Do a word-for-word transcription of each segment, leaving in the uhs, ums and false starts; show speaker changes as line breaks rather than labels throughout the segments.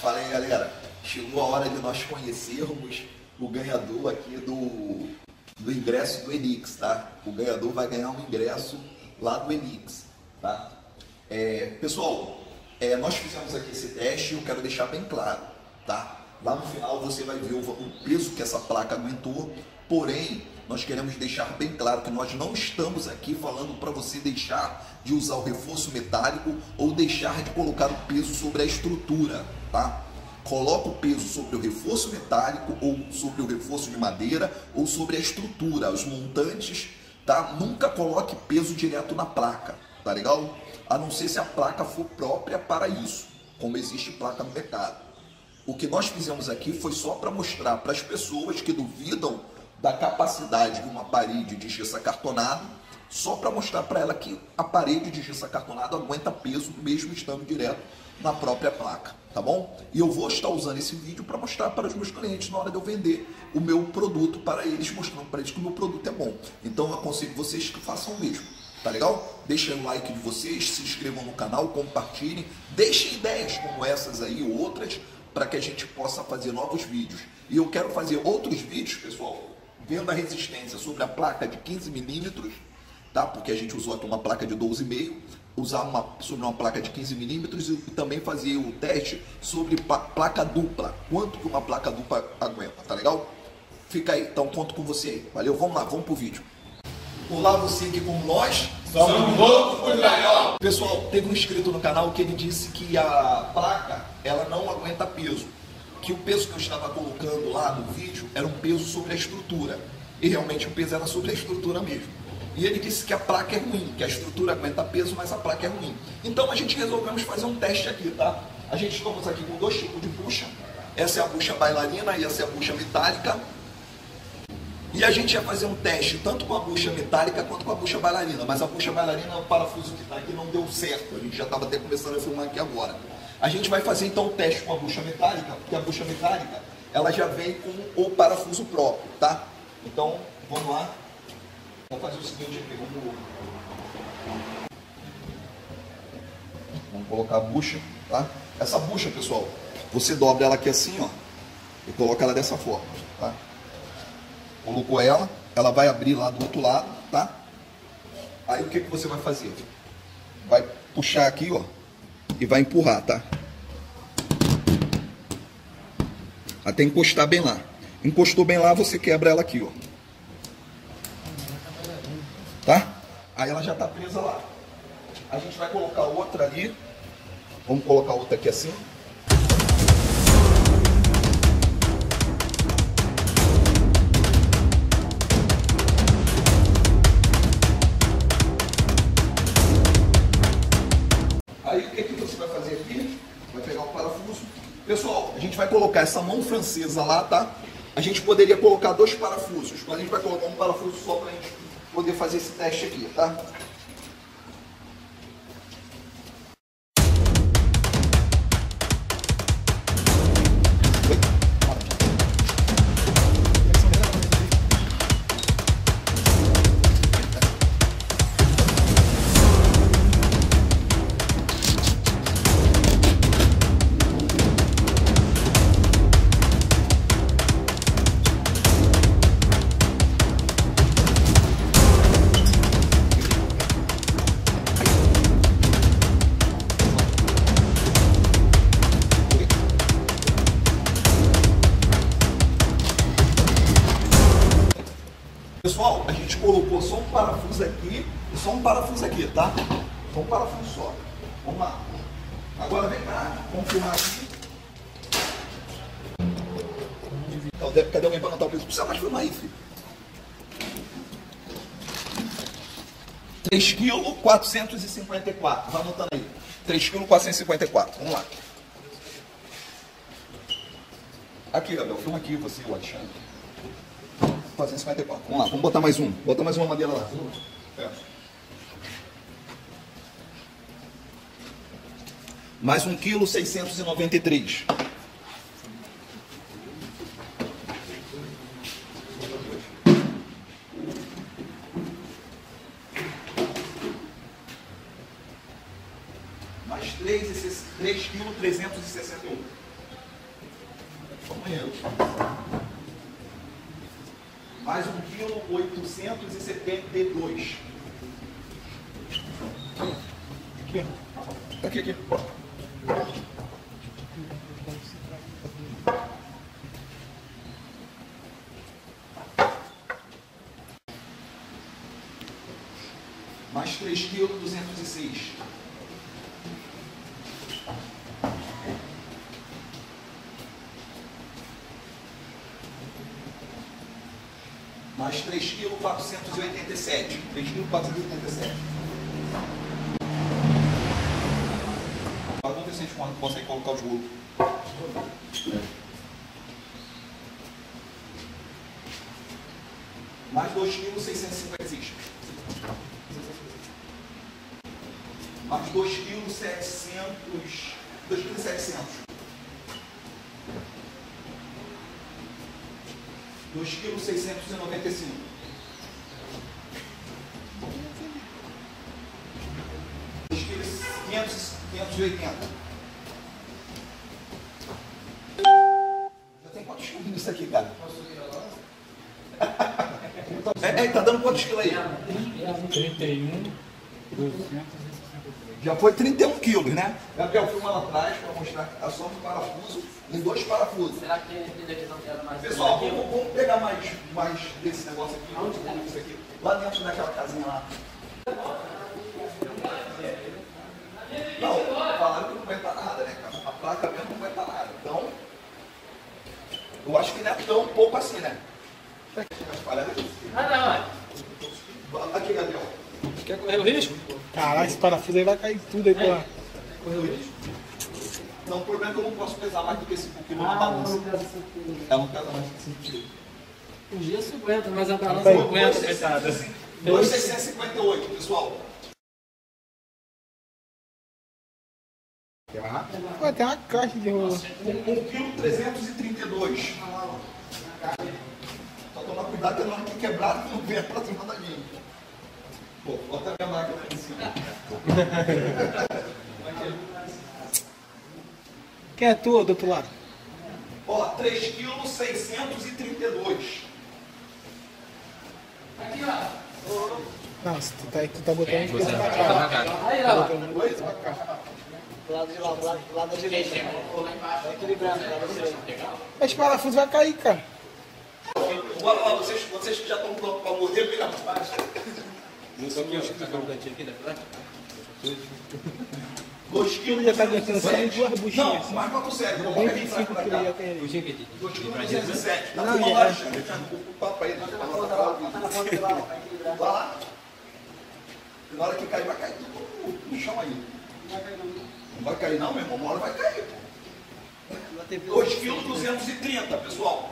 Fala aí, galera. Chegou a hora de nós conhecermos o ganhador aqui do, do ingresso do Enix, tá? O ganhador vai ganhar um ingresso lá do Enix, tá? É, pessoal, é, nós fizemos aqui esse teste e eu quero deixar bem claro, tá? Lá no final você vai ver o, o peso que essa placa aguentou, porém, nós queremos deixar bem claro que nós não estamos aqui falando para você deixar de usar o reforço metálico ou deixar de colocar o peso sobre a estrutura, tá? Coloca o peso sobre o reforço metálico ou sobre o reforço de madeira ou sobre a estrutura, os montantes, tá? Nunca coloque peso direto na placa, tá legal? A não ser se a placa for própria para isso, como existe placa no mercado. O que nós fizemos aqui foi só para mostrar para as pessoas que duvidam da capacidade de uma parede de gesso acartonado, só para mostrar para ela que a parede de gesso acartonado aguenta peso mesmo estando direto na própria placa, tá bom? E eu vou estar usando esse vídeo para mostrar para os meus clientes na hora de eu vender o meu produto para eles, mostrando para eles que o meu produto é bom. Então eu aconselho vocês que façam o mesmo, tá legal? Deixem o like de vocês, se inscrevam no canal, compartilhem, deixem ideias como essas aí ou outras para que a gente possa fazer novos vídeos. E eu quero fazer outros vídeos, pessoal, vendo a resistência sobre a placa de quinze milímetros, tá? Porque a gente usou aqui uma placa de doze vírgula cinco, usar uma sobre uma placa de quinze milímetros e também fazer o teste sobre placa dupla, quanto que uma placa dupla aguenta, tá legal? Fica aí, então conto com você aí. Valeu, vamos lá, vamos pro vídeo. Olá, você que como nós
somos loucos por gaiola.
Pessoal, teve um inscrito no canal que ele disse que a placa ela não aguenta peso, que o peso que eu estava colocando lá no vídeo era um peso sobre a estrutura, e realmente o peso era sobre a estrutura mesmo. E ele disse que a placa é ruim, que a estrutura aguenta peso, mas a placa é ruim. Então a gente resolvemos fazer um teste aqui, tá? A gente estamos aqui com dois tipos de bucha. Essa é a bucha bailarina e essa é a bucha metálica. E a gente ia fazer um teste tanto com a bucha metálica quanto com a bucha bailarina. Mas a bucha bailarina, o parafuso que está aqui não deu certo. A gente já estava até começando a filmar aqui agora. A gente vai fazer então o teste com a bucha metálica, porque a bucha metálica ela já vem com o parafuso próprio, tá? Então, vamos lá. Vamos fazer o seguinte aqui, vamos... Vamos colocar a bucha, tá? Essa bucha, pessoal, você dobra ela aqui assim, ó, e coloca ela dessa forma, tá? Colocou ela, ela vai abrir lá do outro lado, tá? Aí o que que você vai fazer? Vai puxar aqui, ó, e vai empurrar, tá? Até encostar bem lá. Encostou bem lá, você quebra ela aqui, ó. Tá? Aí ela já está presa lá. A gente vai colocar outra ali. Vamos colocar outra aqui assim. Aí o que, que você vai fazer aqui? Vai pegar o parafuso. Pessoal, a gente vai colocar essa mão francesa lá, tá? A gente poderia colocar dois parafusos, mas a gente vai colocar um parafuso só para a gente poder fazer esse teste aqui, tá? Pessoal, a gente colocou só um parafuso aqui e só um parafuso aqui, tá? Só um parafuso só. Vamos lá. Agora vem cá, vamos filmar aqui. Então, cadê alguém para anotar o peso? Precisa mais filmar aí, filho. três quilos quatrocentos e cinquenta e quatro. Vai anotando aí. três quilos quatrocentos e cinquenta e quatro. Vamos lá. Aqui, Gabriel. Filma aqui você, o Alexandre. quatrocentos e cinquenta e quatro. Vamos lá, vamos botar mais um. Bota mais uma madeira lá. É. Mais um quilo seiscentos e noventa e três. Mais três quilos trezentos e sessenta e um. Banheiro. Mais um quilo oitocentos e setenta e dois.
Aqui.
Aqui, aqui. Mais três quilos duzentos e seis. Mais três quilos quatrocentos e oitenta e sete. três quilos quatrocentos e oitenta e sete. Vamos ver se a gente consegue colocar os rolos. Mais dois quilos seiscentos e cinquenta e seis. Mais dois quilos setecentos. dois quilos setecentos. dois quilos seiscentos e noventa e cinco. dois quilos quinhentos e oitenta. Já tem quantos quilos nisso aqui, cara? É, é, tá dando quantos quilos aí?
trinta e um, duzentos e sessenta e três.
Já foi trinta e um quilos, né? Gabriel, filma lá atrás para mostrar a soma do parafuso em dois parafusos.
Será que tem daqui não quero mais?
Pessoal, vamos, vamos pegar mais, mais desse negócio aqui. Onde tem isso aqui? Lá dentro daquela casinha lá. Não, falaram que não vai estar nada, né, cara? A placa mesmo não vai estar nada. Então, eu acho que não é tão pouco assim, né?
Ah, não, é.
Aqui, Gabriel.
Quer correr o risco?
Caralho, esse parafuso aí vai cair tudo aí, porra.
Correu o risco? Não, o problema é que eu não posso pesar mais do que cinco quilos na balança. Ela não pesa mais que cinco quilos.
Um dia cinquenta, mas a balança não aguenta, coitada.
dois mil seiscentos e cinquenta e oito, pessoal.
Pô, tem uma caixa de rolo.
um quilo trezentos e trinta e dois. Só tomar cuidado que não tem quebrado que não venha pra cima da gente. Pô, bota a minha máquina aqui em cima.
Quem é tu, do outro lado?
Ó, três quilos seiscentos e trinta e dois.
Aqui, ó.
Não, se tu tá aí, tu tá botando as coisas pra cá.
Aí,
Tá
ó.
botando coisa pra cá.
Do lado de lá, do lado, do lado da direita. Tá equilibrando, do lado da direita.
Esse parafuso vai cair, cara.
Bora lá, vocês, vocês que já estão prontos para morrer, vira pra baixo. dois quilos.
Já tá aguentando só em duas buchinhas.
Não, mais para o sério. Não vai vir
vinte e cinco quilos já tem ali.
dois quilos duzentos e sete. Tá
Não,
com
é-
lá, o papo aí. Tá na ponta lá, tá na ponta lá. Vai lá. Na hora que cair, vai cair tudo no chão aí. Não vai cair não, meu irmão. Uma hora vai cair. dois quilos duzentos e trinta, pessoal.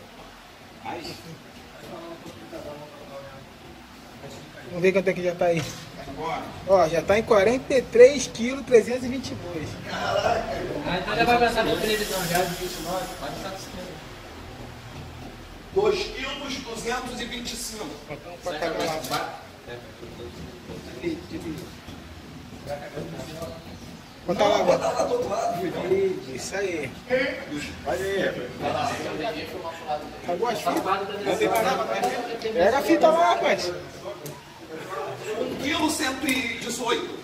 Vamos ver quanto é que já tá aí. Ó, já tá em quarenta e três quilos trezentos e vinte e dois.
Ah, então já vai pensar na televisão já de vinte e nove, pode estar assistindo.
dois quilos duzentos e vinte e cinco.
Então, pra cagar lá. Bota lá,
Bota
bota.
lá do outro lado.
Isso aí.
Acabou
Acabou as fitas?
da televisão.
Pega a fita lá, rapaz.
um quilo cento e dezoito.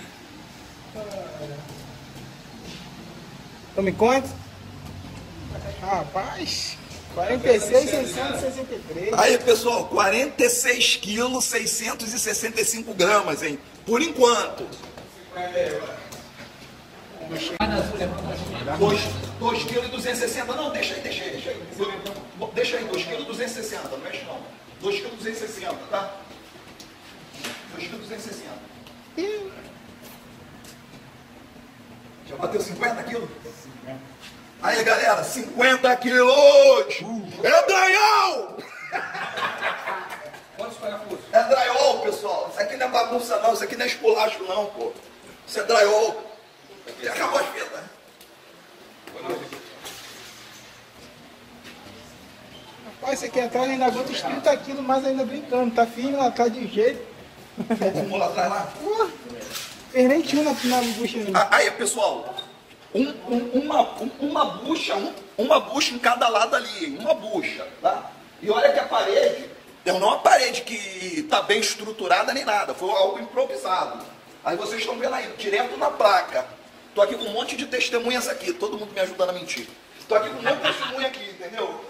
Tome conta. Rapaz, quarenta e seis, seiscentos e sessenta e três.
Aí, pessoal, quarenta e seis quilos, seiscentos e sessenta e cinco gramas, hein? Por enquanto. dois quilos e duzentos e sessenta. Não, deixa aí, deixa aí, deixa aí. Deixa aí, dois quilos e duzentos e sessenta. Não mexe não. dois quilos e duzentos e sessenta, tá? dois quilos e duzentos e sessenta. Já bateu cinquenta quilos? Aí, galera, cinquenta quilos! É drywall!
Quantos parafusos?
É drywall, pessoal. Isso aqui não é bagunça, não. Isso aqui não é esculacho, não, pô. Isso é drywall. E acabou as fitas.
Rapaz, esse aqui atrás ainda aguenta uns trinta quilos, mas ainda brincando. Tá firme lá atrás de jeito.
Fumou lá atrás lá?
Pô, fez nem tio na, na bucha.
Ah, aí, pessoal. um, um, uma, um, uma bucha, um, uma bucha em cada lado ali, uma bucha, tá? E olha que a parede, não é uma parede que está bem estruturada nem nada, foi algo improvisado. Aí vocês estão vendo aí, direto na placa. Tô aqui com um monte de testemunhas aqui, todo mundo me ajudando a mentir. Tô aqui com um monte de testemunha aqui, entendeu?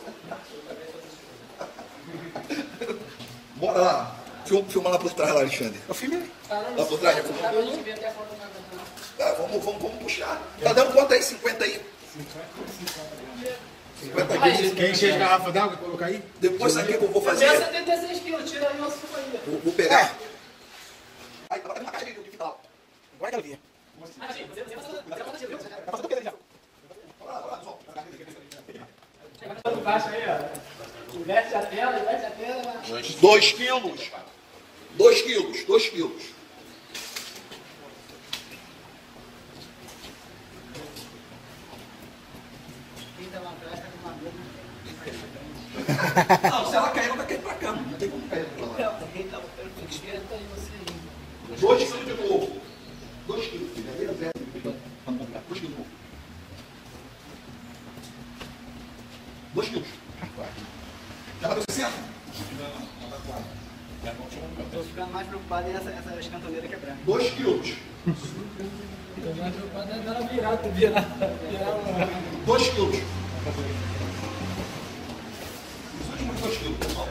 Bora lá. Filma, filma lá por trás, lá, Alexandre.
Eu filmei.
Lá por trás, já filmou? Ah, vamos, vamos, vamos puxar. Tá dando quanto aí? cinquenta aí? cinquenta quilos.
Quer encher de garrafa d'água e colocar aí?
Depois sabe o que eu vou fazer?
Pesa setenta e seis quilos, tira aí o nosso aí.
Vou, vou pegar. Aí, tá uma caixa de final.
Agora que ela via.
Ah, sim, você você você viu?
Tá fazendo o que já?
Embaixo aí, ó. Inverte a tela, inverte a tela.
Dois quilos. Dois quilos, dois quilos. Não, se ela cair, ela vai cair pra cá. Não tem como cair pra lá. Dois quilos de novo. Dois quilos. Dois quilos de novo. Dois quilos. Já bateu sessenta?
Tô ficando mais preocupado em essa, essa cantoneira quebrar.
Dois quilos.
Tô mais preocupado é dar uma virada, virar, virar uma...
Dois quilos. Dois quilos, pessoal.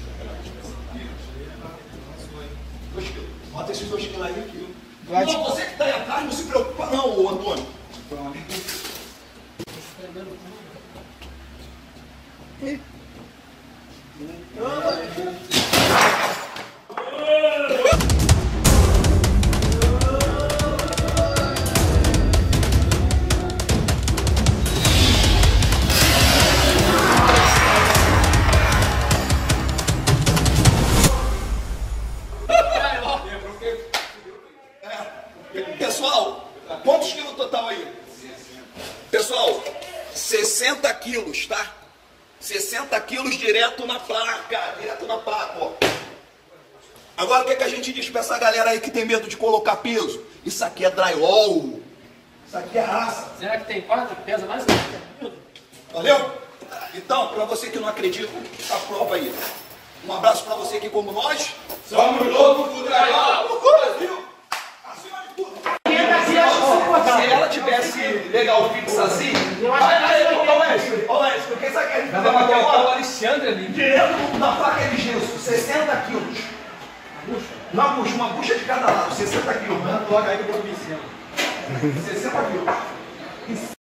Dois quilos. Bota esses dois quilos aí aqui. Não, você que está aí atrás, não se preocupa não, ô Antônio. Pessoal, quantos quilos total aí? Pessoal, sessenta quilos, tá? sessenta quilos direto na placa, direto na placa, ó. Agora o que, é que a gente diz pra essa galera aí que tem medo de colocar peso? Isso aqui é drywall. Isso aqui é raça.
Será que tem quatro? Pesa mais?
Valeu? Então, pra você que não acredita, a prova aí. Um abraço pra você que, como nós,
Somos loucos por drywall.
Brasil! Acima de tudo! Se ela tivesse legal fixa assim, vai lá, ô Wesley, ô Wesley, quem sabe que a gente vai bater
O
agora?
Alexandre ali.
Direto na placa de gesso, sessenta quilos. Uma bucha, uma bucha de cada lado, sessenta quilos. Manda logo aí que eu vou me sessenta quilos.